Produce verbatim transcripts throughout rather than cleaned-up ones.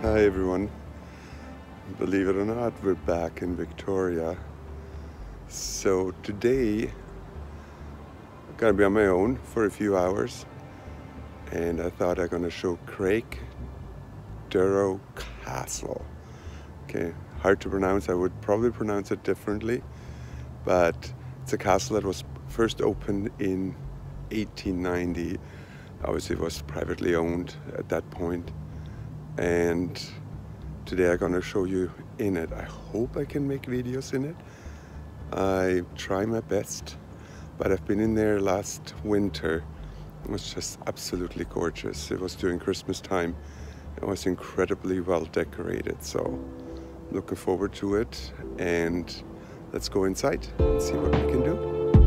Hi everyone. Believe it or not, we're back in Victoria. So today I'm gonna be on my own for a few hours, and I thought I'm gonna show Craigdarroch Castle. Okay, hard to pronounce. I would probably pronounce it differently, but it's a castle that was first opened in eighteen ninety. Obviously, it was privately owned at that point. And today I'm gonna show you in it. I hope I can make videos in it. I try my best, but I've been in there last winter. It was just absolutely gorgeous. It was during Christmas time. It was incredibly well decorated, so looking forward to it. And let's go inside and see what we can do.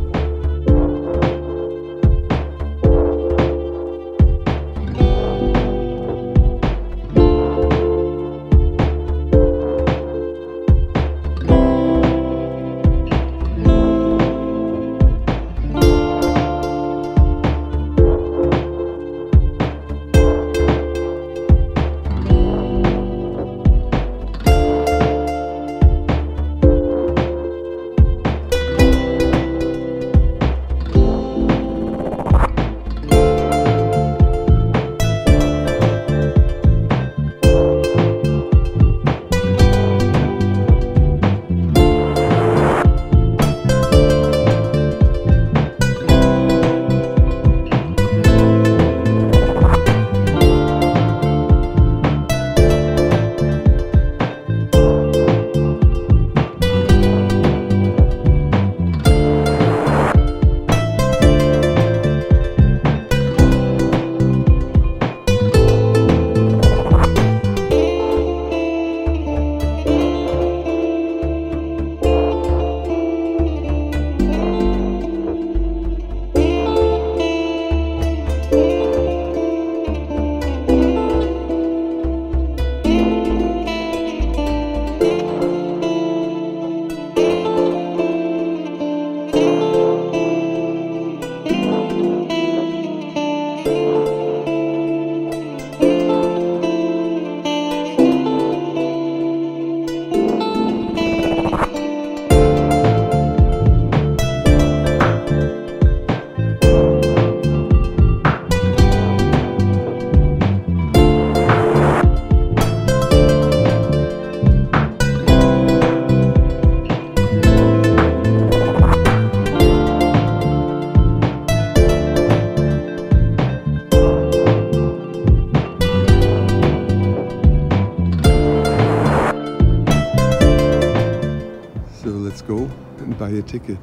Go and buy a ticket.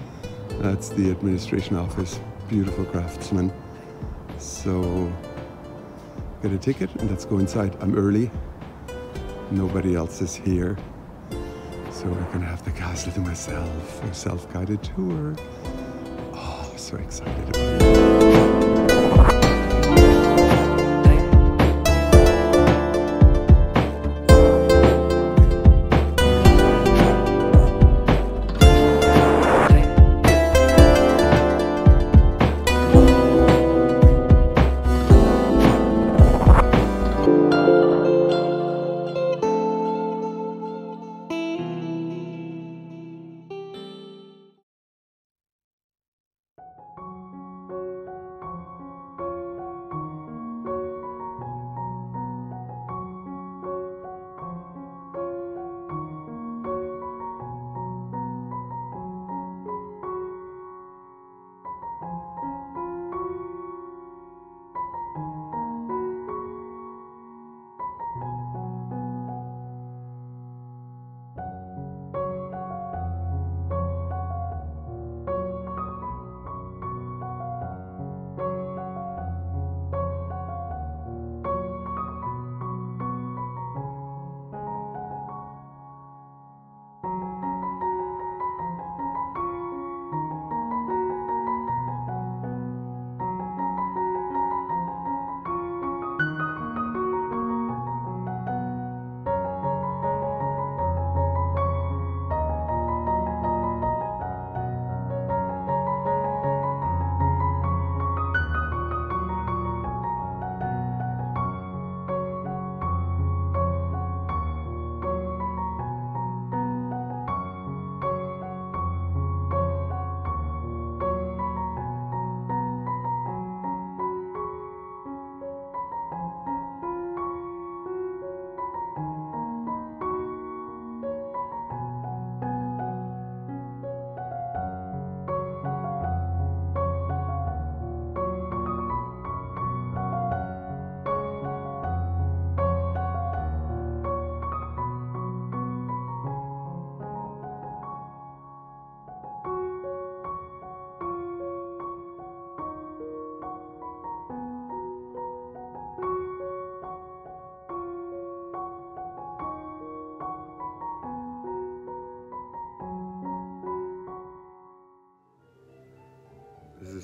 That's the administration office. Beautiful craftsman. So get a ticket and let's go inside. I'm early. Nobody else is here. So I can have the castle to myself. A self-guided tour. Oh, so excited about it.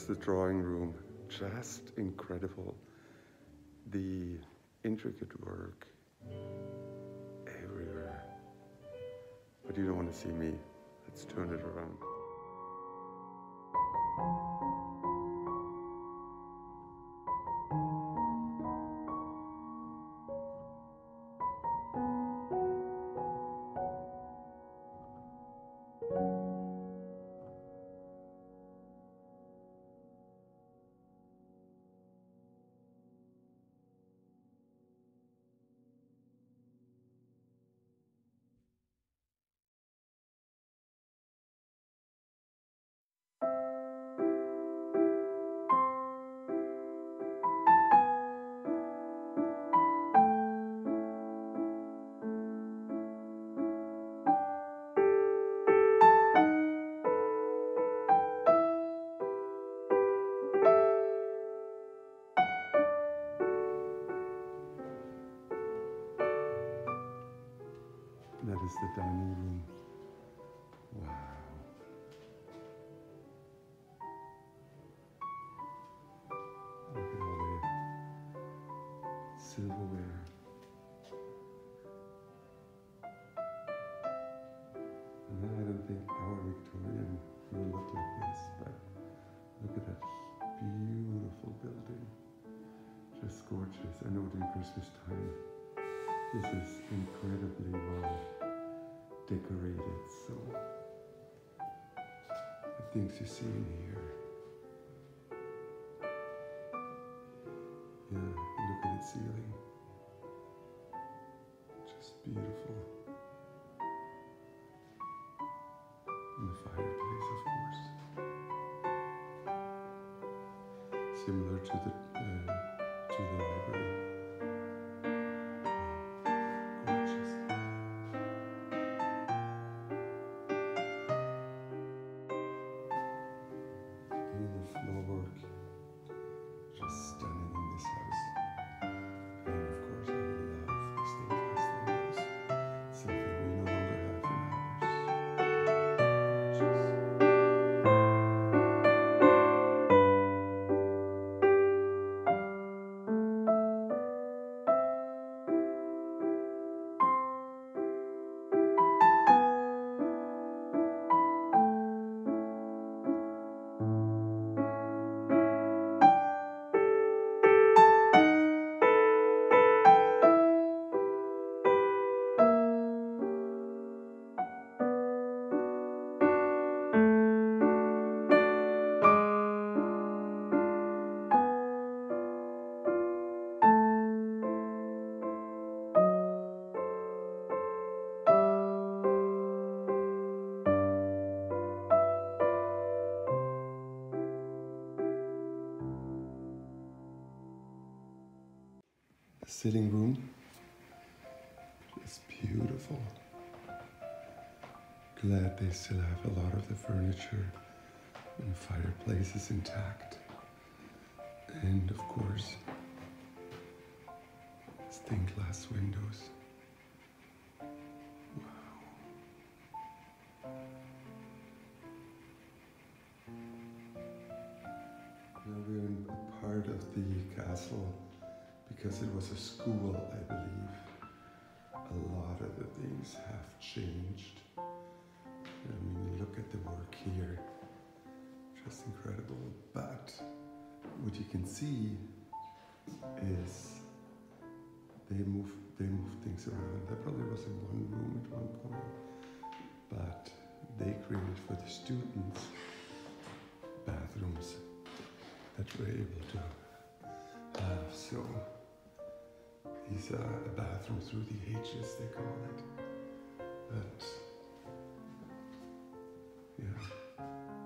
the drawing room. Just incredible. The intricate work everywhere. But you don't want to see me. Let's turn it around. That is the dining room. Wow. Look at all the silverware. And I don't think our Victorian will look like this, but look at that beautiful building. Just gorgeous. I know during Christmas time, this is incredibly well decorated, so the things you see in here. Yeah, look at its ceiling. Just beautiful. And the fireplace, of course. Similar to the uh, to the library. Sitting room is beautiful. Glad they still have a lot of the furniture and fireplaces intact. And of course, stained glass windows. Wow. Now we're in a part of the castle because it was a school, I believe. A lot of the things have changed. I mean, look at the work here. Just incredible. But what you can see is they move they move things around. There probably was in one room at one point, but they created for the students bathrooms that we're able to have. So these are a bathroom through the ages, they call it. But yeah,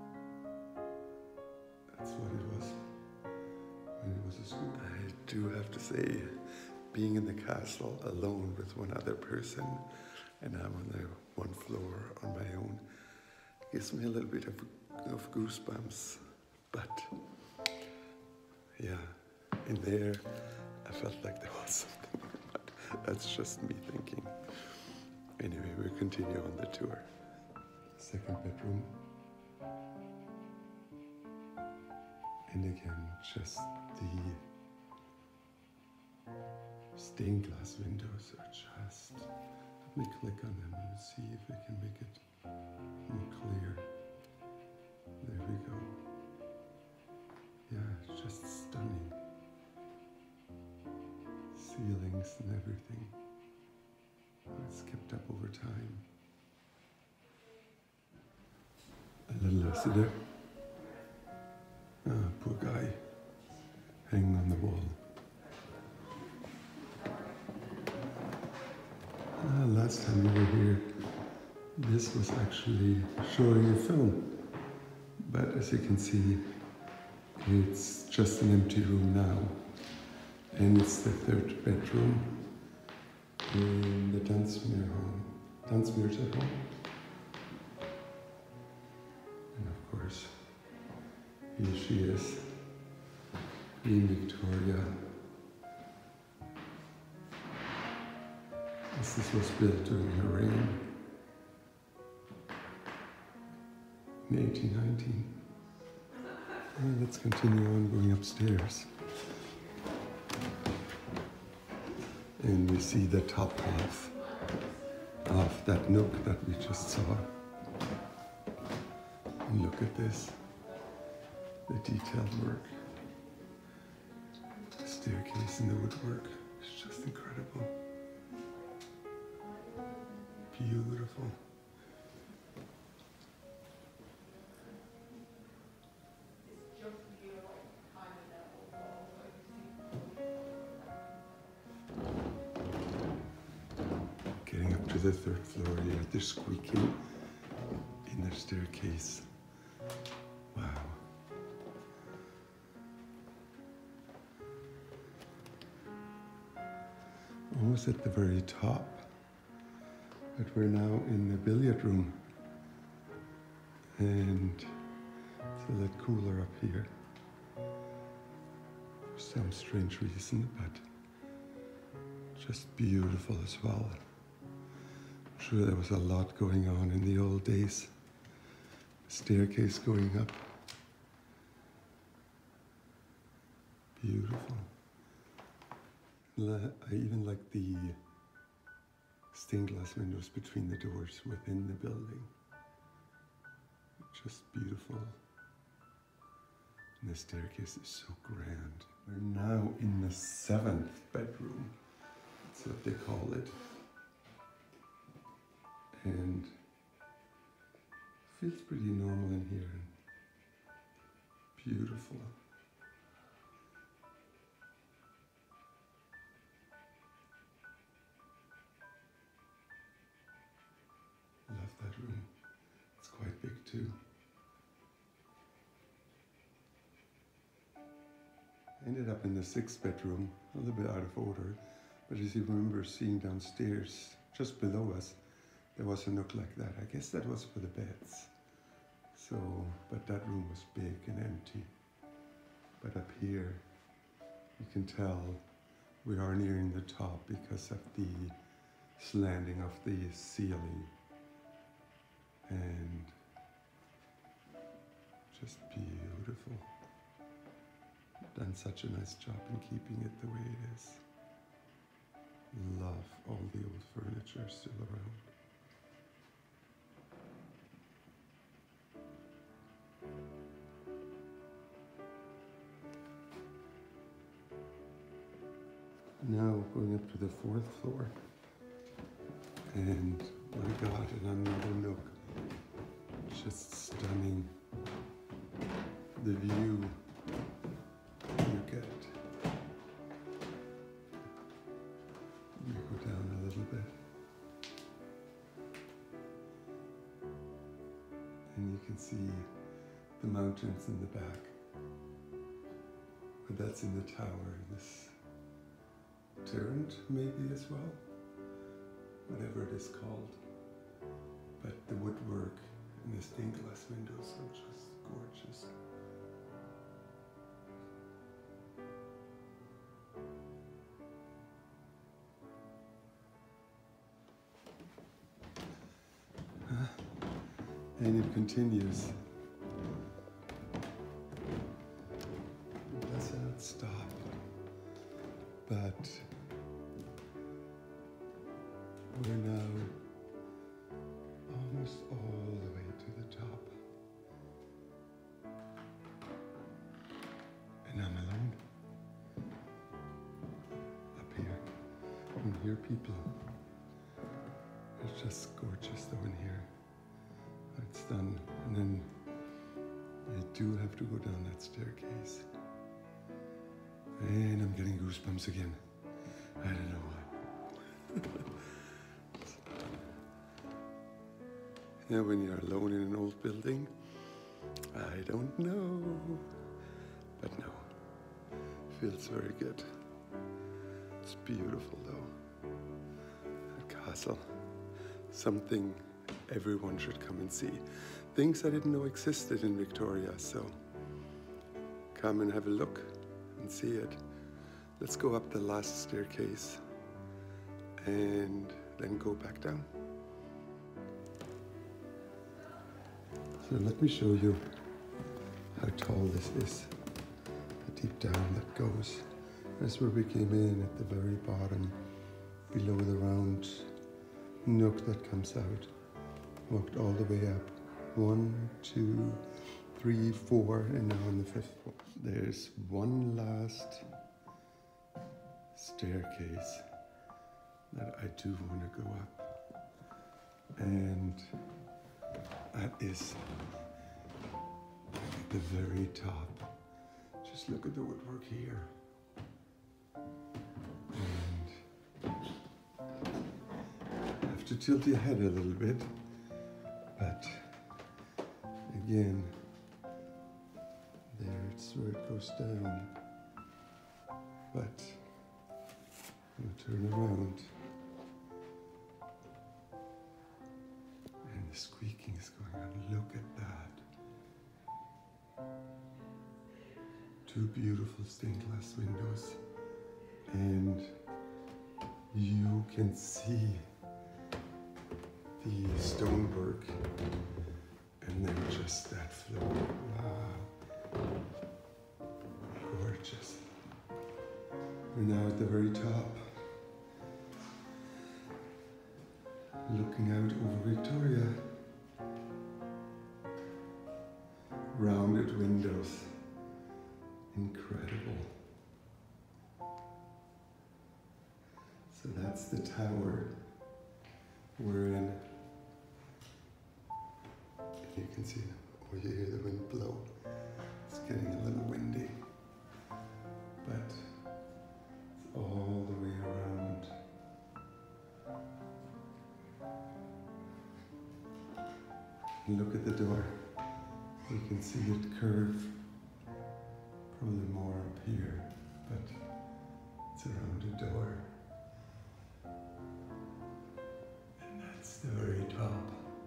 that's what it was when it was a school. I do have to say, being in the castle alone with one other person, and I'm on the one floor on my own, gives me a little bit of, of goosebumps. But yeah, in there, I felt like there was something, but that's just me thinking. Anyway, we'll continue on the tour. Second bedroom. And again, just the stained glass windows are just, let me click on them and see if I can make it more clear. There we go. Yeah, it's just stunning. Ceilings and everything. It's kept up over time. A little Lassiter. Ah, poor guy. Hanging on the wall. Ah, last time we were here, this was actually showing a film. But as you can see, it's just an empty room now. And it's the third bedroom in the Dunsmuir home. Dunsmuir's at home. And of course, here she is, Queen Victoria. As this was built during her reign in eighteen nineteen. And let's continue on going upstairs. And we see the top half of that nook that we just saw. And look at this, the detailed work. The staircase and the woodwork is just incredible. Beautiful. Getting up to the third floor here, they're squeaking in their staircase. Wow. Almost at the very top, but we're now in the billiard room, and it's a little cooler up here for some strange reason, but just beautiful as well. I'm sure there was a lot going on in the old days. Staircase going up. Beautiful. I even like the stained glass windows between the doors within the building. Just beautiful. And the staircase is so grand. We're now in the seventh bedroom. That's what they call it. And feels pretty normal in here. Beautiful. Love that room. It's quite big too. I ended up in the sixth bedroom, a little bit out of order, but as you remember seeing downstairs, just below us, there was a nook like that. I guess that was for the beds. So, but that room was big and empty. But up here, you can tell we are nearing the top because of the slanting of the ceiling. And just beautiful. Done such a nice job in keeping it the way it is. Love all the old furniture still around. Now going up to the fourth floor. And my God, in another nook. Just stunning. The view you get. Let me go down a little bit. And you can see the mountains in the back. But that's in the tower, this turret maybe as well. Whatever it is called. But the woodwork and the stained glass windows are just gorgeous. And it continues. We're now almost all the way to the top. And I'm alone. Up here. I can hear people. It's just gorgeous though in here. It's done. And then I do have to go down that staircase. And I'm getting goosebumps again. I don't know why. Yeah, when you're alone in an old building, I don't know. But no, feels very good. It's beautiful though. That castle, something everyone should come and see. Things I didn't know existed in Victoria, so come and have a look and see it. Let's go up the last staircase and then go back down. So let me show you how tall this is, how deep down that goes. That's where we came in at the very bottom, below the round nook that comes out. Walked all the way up. One, two, three, four, and now on the fifth floor. There's one last staircase that I do want to go up. And that is at the very top. Just look at the woodwork here. And I have to tilt your head a little bit, but again, there it's where it goes down. But I'm gonna turn around. And the squeaking is going on. Look at that. Two beautiful stained glass windows. And you can see the stonework. And then just that floor. Wow. Gorgeous. We're now at the very top. Looking out over Victoria. Rounded windows. Incredible. So that's the tower we're in. You can see, or you hear the wind blow. It's getting a little windy, but it's all the way around. And look at the door. You can see it curve. Probably more up here, but it's around a door. And that's the very top.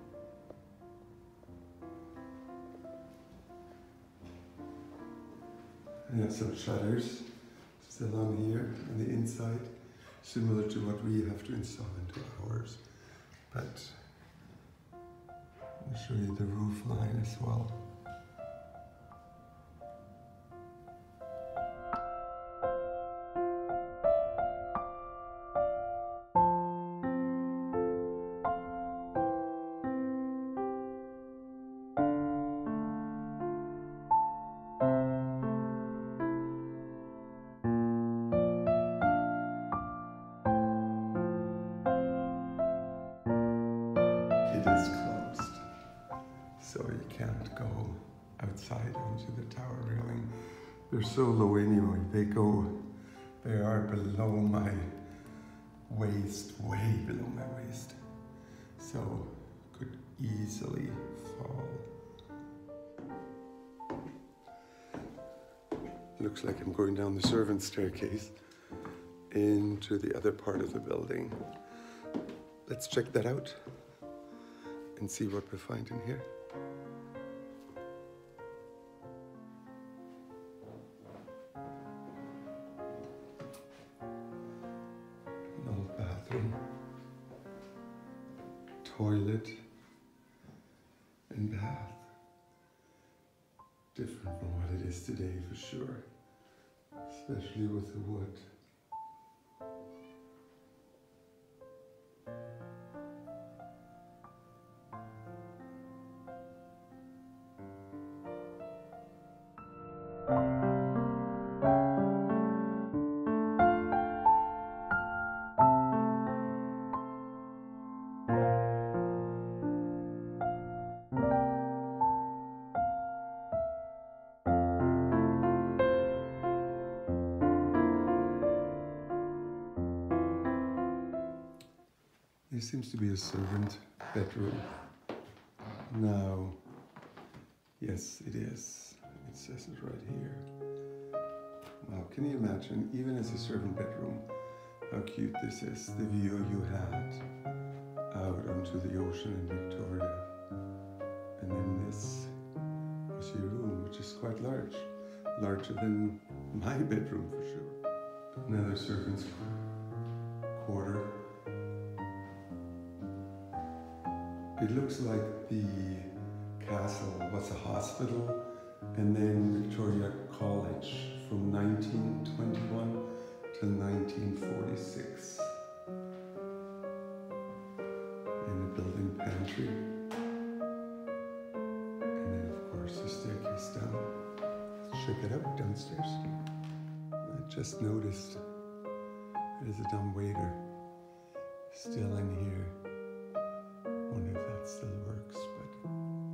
And there's some shutters still on here on the inside, similar to what we have to install into ours. But I'll show you the roof line as well. Outside onto the tower railing. They're so low anyway. They go, they are below my waist, way below my waist. So could easily fall. Looks like I'm going down the servant staircase into the other part of the building. Let's check that out and see what we find in here. Toilet and bath. Different from what it is today for sure, especially with the wood. This seems to be a servant bedroom. Now, yes, it is. It says it right here. Wow, can you imagine, even as a servant bedroom, how cute this is, the view you had out onto the ocean in Victoria. And then this was your room, which is quite large, larger than my bedroom for sure. Another servant's quarter. It looks like the castle was a hospital, and then Victoria College from nineteen twenty-one to nineteen forty-six. In a building pantry. And then of course the staircase down. Let's check it out downstairs. I just noticed there's a dumb waiter still in here. Wonder if that still works, but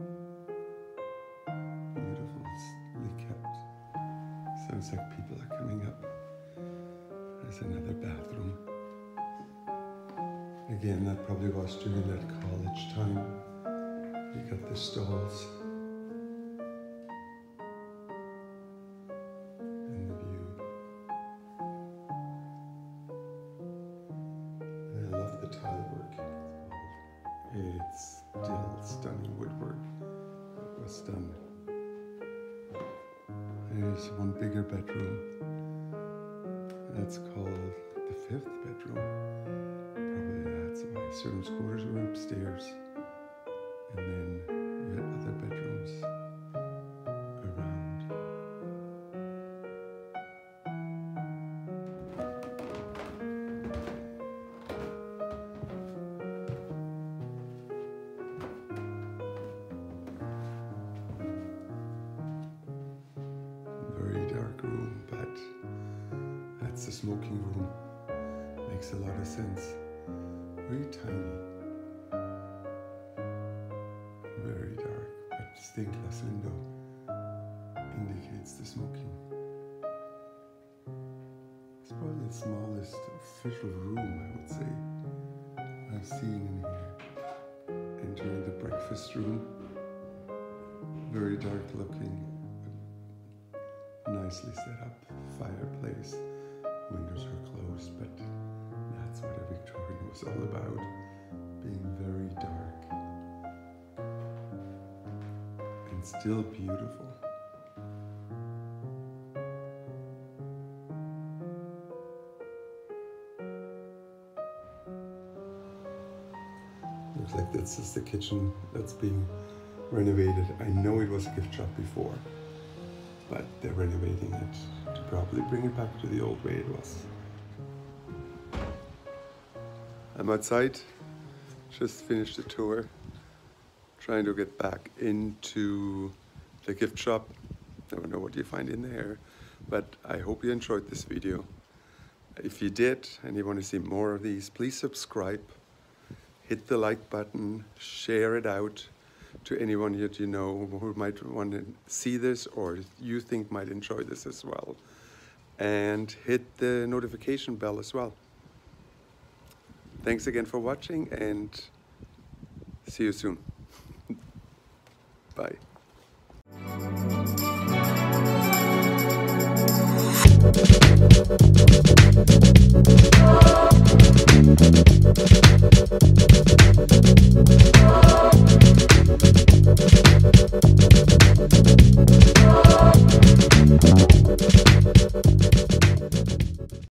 beautifully kept. Sounds like people are coming up. There's another bathroom. Again, that probably was during that college time. You got the stalls. And the view. And I love the tile work. It's still stunning woodwork that was done. There's one bigger bedroom. That's called the fifth bedroom. Probably that's why servants' quarters were upstairs. And then you had other bedrooms around. Very dark room, but that's the smoking room. Makes a lot of sense. Very tiny. Very dark, but stained glass window indicates the smoking. It's probably the smallest official room, I would say, I've seen in here. Entering the breakfast room. Very dark looking. Nicely set up. Fireplace. Windows are closed, but that's what a Victorian was all about. Being very dark. And still beautiful. Looks like this is the kitchen that's being renovated. I know it was a gift shop before, but they're renovating it to probably bring it back to the old way it was. I'm outside, just finished the tour, trying to get back into the gift shop. Never know what you find in there, but I hope you enjoyed this video. If you did and you want to see more of these, please subscribe, hit the like button, share it out to anyone that you know who might want to see this or you think might enjoy this as well. And hit the notification bell as well. Thanks again for watching and see you soon. Bye. We'll be right back.